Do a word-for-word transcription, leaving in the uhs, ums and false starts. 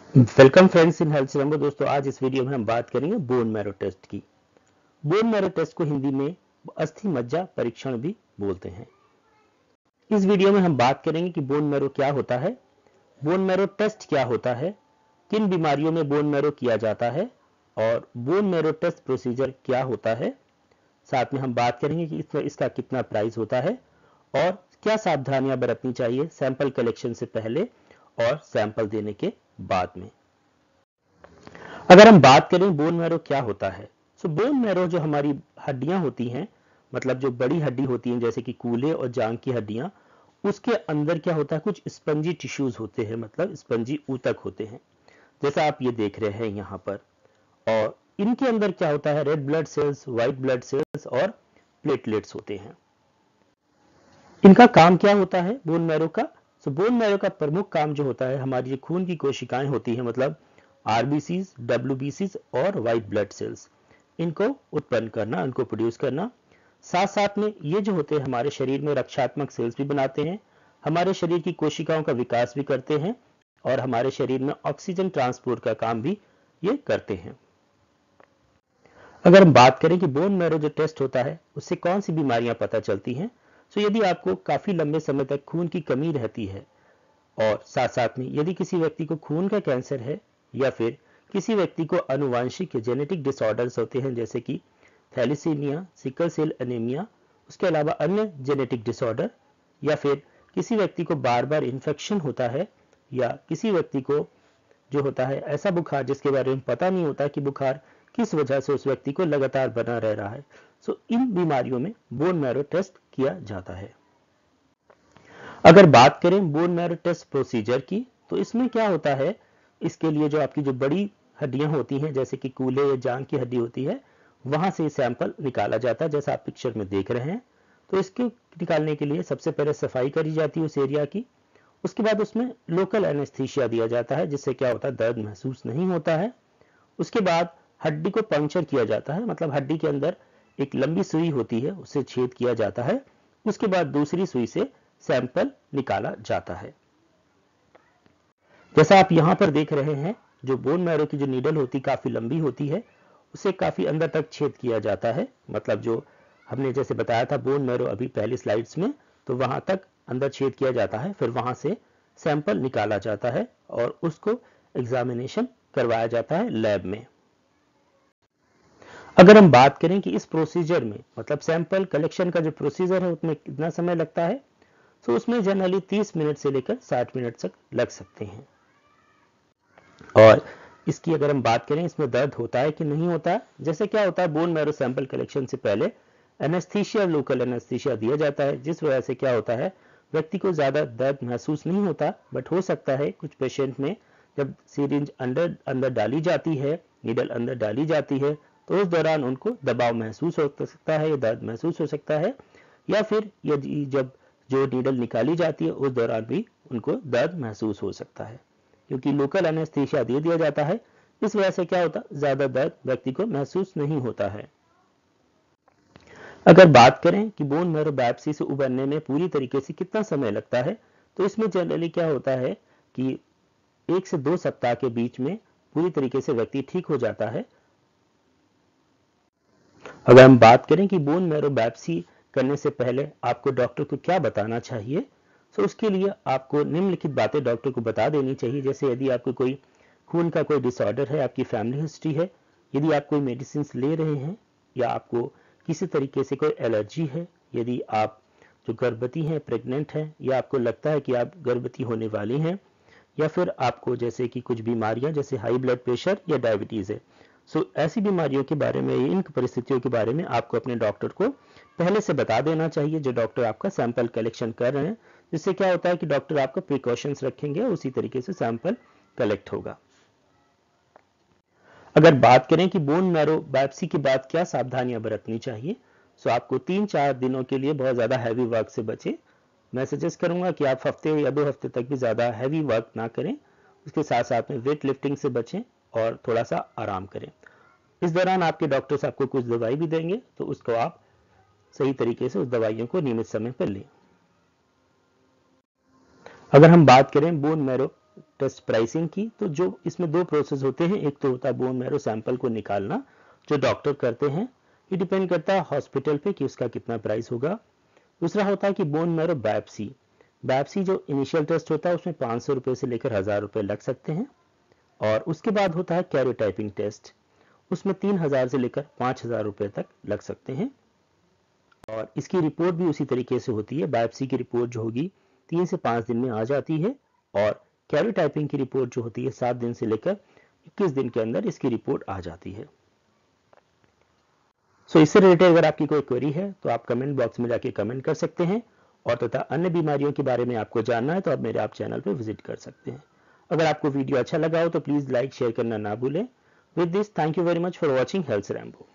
Welcome friends in health सिलंबर। दोस्तों, आज इस वीडियो में हम बात करेंगे बोन मैरो टेस्ट की। बोन मैरो टेस्ट को हिंदी में अस्थि मज्जा परीक्षण भी बोलते हैं। इस वीडियो में हम बात करेंगे कि बोन मैरो क्या होता है, बोन मैरो टेस्ट क्या होता है, किन बीमारियों में बोन मैरो किया जाता है और बोन मैरो टेस्ट प्रोसीजर क्या होता है। साथ में हम बात करेंगे कि इसका, इसका कितना प्राइस होता है और क्या सावधानियां बरतनी चाहिए सैंपल कलेक्शन से पहले और सैंपल देने के बाद में। अगर हम बात करें बोन मैरो क्या होता है, तो बोन मैरो जो हमारी हड्डियां होती हैं, मतलब जो बड़ी हड्डी होती हैं जैसे कि कूल्हे और जांग की हड्डियां, उसके अंदर क्या होता है, कुछ स्पंजी टिश्यूज होते हैं, मतलब स्पंजी ऊतक होते हैं, जैसा आप ये देख रहे हैं यहाँ पर। और इनके अंदर क्या होता है, red blood cells, white blood cells और प्लेटलेट्स होते हैं। इनका काम क्या होता है बोन मैरो का? तो बोन मैरो का प्रमुख काम जो होता है, हमारी जो खून की कोशिकाएं होती हैं, मतलब आरबीसीज, डब्ल्यूबीसीज और व्हाइट ब्लड सेल्स, इनको उत्पन्न करना, इनको प्रोड्यूस करना। साथ साथ में ये जो होते हैं हमारे शरीर में रक्षात्मक सेल्स भी बनाते हैं, हमारे शरीर की कोशिकाओं का विकास भी करते हैं और हमारे शरीर में ऑक्सीजन ट्रांसपोर्ट का काम भी ये करते हैं। अगर हम बात करें कि बोन मैरो जो टेस्ट होता है उससे कौन सी बीमारियां पता चलती हैं, तो यदि आपको काफी लंबे समय तक खून की कमी रहती है और साथ साथ में यदि किसी व्यक्ति को खून का कैंसर है या फिर किसी व्यक्ति को आनुवांशिक जेनेटिक डिसऑर्डर्स होते हैं जैसे कि थैलीसीमिया, सिकल सेल एनीमिया, उसके अलावा अन्य जेनेटिक डिसऑर्डर, या फिर किसी व्यक्ति को बार बार इन्फेक्शन होता है, या किसी व्यक्ति को जो होता है ऐसा बुखार जिसके बारे में पता नहीं होता कि बुखार किस वजह से उस व्यक्ति को लगातार बना रह रहा है, सो इन बीमारियों में बोन मैरो टेस्ट किया जाता है। अगर बात करें बोन मैरो टेस्ट प्रोसीजर की, तो इसमें क्या होता है, इसके लिए जो आपकी जो बड़ी हड्डियां होती हैं जैसे कि कूल्हे या जांग की हड्डी होती है, वहां से सैंपल निकाला जाता है जैसा आप पिक्चर में देख रहे हैं। तो इसके निकालने के लिए सबसे पहले सफाई करी जाती है उस एरिया की। उसके बाद उसमें लोकल एनेस्थीसिया दिया जाता है जिससे क्या होता है, दर्द महसूस नहीं होता है। उसके बाद हड्डी को पंक्चर किया जाता है, मतलब हड्डी के अंदर एक लंबी सुई होती है, उससे छेद किया जाता है। उसके बाद दूसरी सुई से सैंपल निकाला जाता है। जैसा आप यहां पर देख रहे हैं, जो बोन मैरो की जो नीडल होती काफी लंबी होती है, उसे काफी अंदर तक छेद किया जाता है, मतलब जो हमने जैसे बताया था बोन मैरो अभी पहली स्लाइड्स में, तो वहां तक अंदर छेद किया जाता है, फिर वहां से सैंपल निकाला जाता है और उसको एग्जामिनेशन करवाया जाता है लैब में। अगर हम बात करें कि इस प्रोसीजर में, मतलब सैंपल कलेक्शन का जो प्रोसीजर है उसमें कितना समय लगता है, तो उसमें जनरली तीस मिनट से लेकर साठ मिनट तक लग सकते हैं। और इसकी अगर हम बात करें, इसमें दर्द होता है कि नहीं होता है, जैसे क्या होता है बोन मैरो सैंपल कलेक्शन से पहले एनेस्थीसिया, लोकल एनेस्थीसिया दिया जाता है, जिस वजह से क्या होता है, व्यक्ति को ज्यादा दर्द महसूस नहीं होता। बट हो सकता है कुछ पेशेंट में जब सिरिंज अंदर अंदर डाली जाती है, नीडल अंदर डाली जाती है, तो उस दौरान उनको दबाव महसूस हो सकता है या दर्द महसूस हो सकता है, या फिर यदि जब जो नीडल निकाली जाती है उस दौरान भी उनको दर्द महसूस हो सकता है, क्योंकि लोकल एनेस्थीसिया दे दिया जाता है। इस वजह से क्या होता है, ज्यादा दर्द व्यक्ति को महसूस नहीं होता है। अगर बात करें कि बोन मैरो बायोप्सी से उबरने में पूरी तरीके से कितना समय लगता है, तो इसमें जनरली क्या होता है कि एक से दो सप्ताह के बीच में पूरी तरीके से व्यक्ति ठीक हो जाता है। अगर हम बात करें कि बोन मैरो बायोप्सी करने से पहले आपको डॉक्टर को क्या बताना चाहिए, तो उसके लिए आपको निम्नलिखित बातें डॉक्टर को बता देनी चाहिए। जैसे यदि आपको कोई खून का कोई डिसऑर्डर है, आपकी फैमिली हिस्ट्री है, यदि आप कोई मेडिसिन ले रहे हैं, या आपको किसी तरीके से कोई एलर्जी है, यदि आप जो गर्भवती हैं, प्रेग्नेंट हैं, या आपको लगता है कि आप गर्भवती होने वाली हैं, या फिर आपको जैसे कि कुछ बीमारियां जैसे हाई ब्लड प्रेशर या डायबिटीज है। सो ऐसी बीमारियों के बारे में, इन परिस्थितियों के बारे में आपको अपने डॉक्टर को पहले से बता देना चाहिए, जो डॉक्टर आपका सैंपल कलेक्शन कर रहे हैं, जिससे क्या होता है कि डॉक्टर आपका प्रिकॉशंस रखेंगे और उसी तरीके से सैंपल कलेक्ट होगा। अगर बात करें कि बोन मैरो बायोप्सी के बाद क्या सावधानियां बरतनी चाहिए, तो आपको तीन चार दिनों के लिए बहुत ज्यादा हैवी वर्क से बचें। मैं सजेस्ट करूंगा कि आप हफ्ते या दो हफ्ते तक भी ज्यादा हैवी वर्क ना करें। उसके साथ साथ में वेट लिफ्टिंग से बचें और थोड़ा सा आराम करें। इस दौरान आपके डॉक्टर्स आपको कुछ दवाई भी देंगे, तो उसको आप सही तरीके से उस दवाइयों को नियमित समय पर लें। अगर हम बात करें बोन मैरो टेस्ट प्राइसिंग की, तो जो इसमें दो प्रोसेस होते हैं, एक तो होता है बोन मैरो सैंपल को निकालना जो डॉक्टर करते हैं, ये डिपेंड करता है हॉस्पिटल पे कि उसका कितना प्राइस होगा। दूसरा होता है कि बोन मैरो बायोप्सी, बायोप्सी जो इनिशियल टेस्ट होता है उसमें पाँच सौ रुपये से लेकर हज़ार रुपये लग सकते हैं। और उसके बाद होता है कैरियोटाइपिंग टेस्ट, उसमें तीन हज़ार से लेकर पाँच हज़ार रुपये तक लग सकते हैं। और इसकी रिपोर्ट भी उसी तरीके से होती है, बायोप्सी की रिपोर्ट जो होगी तीन से पाँच दिन में आ जाती है, और कैरियोटाइपिंग की रिपोर्ट जो होती है सात दिन से लेकर इक्कीस दिन के अंदर इसकी रिपोर्ट आ जाती है। सो so, इससे रिलेटेड अगर आपकी कोई क्वेरी है तो आप कमेंट बॉक्स में जाके कमेंट कर सकते हैं, और तथा अन्य बीमारियों के बारे में आपको जानना है तो आप मेरे आप चैनल पर विजिट कर सकते हैं। अगर आपको वीडियो अच्छा लगा हो तो प्लीज लाइक शेयर करना ना भूलें। With this, thank you very much for watching health Rambo.